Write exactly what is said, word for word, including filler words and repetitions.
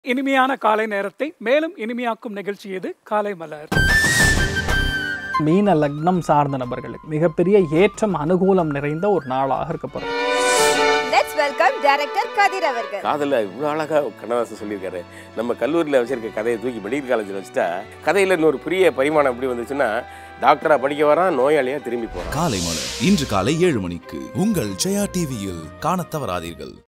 இனிமையான காலை நேரத்தை மேலும் இனிமையாக்கும் நிகழ்ச்சி இது காலை மலர். மீன லக்னம் சார்ந்த நபர்களுக்கு மிகப்பெரிய ஏற்றம் அனுகூலம் நிறைந்த ஒரு நாளாக இருக்கப்படுது. லெட்ஸ் வெல்கம் டைரக்டர் கதிர் அவர்கள். காதல இவ்வளோ அழகா கண்ணதாசன் சொல்லியிருக்காரு. நம்ம கல்லூரியில் வச்சிருக்க கதையை தூக்கி மெடிக்கல் காலேஜில் வச்சுட்டா கதையில் இன்னொரு பெரிய பரிமாணம் எப்படி வந்துச்சுன்னா டாக்டரா படிக்க வரான், நோயாளியா திரும்பி போறான். காலை மலர் இன்று காலை ஏழு மணிக்கு உங்கள் ஜெயா டிவியில் காணத் தவறாதீர்கள்.